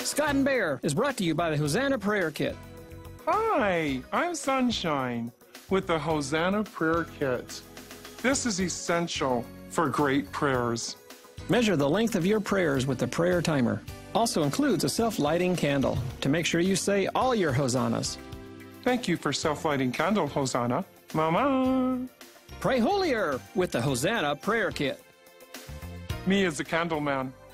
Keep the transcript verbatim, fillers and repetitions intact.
Scott and Bear is brought to you by the Hosanna Prayer Kit. Hi, I'm Sunshine with the Hosanna Prayer Kit. This is essential for great prayers. Measure the length of your prayers with the prayer timer. Also includes a self-lighting candle to make sure you say all your hosannas. Thank you for self-lighting candle, Hosanna. Mama! Pray holier with the Hosanna Prayer Kit. Me as a candle man.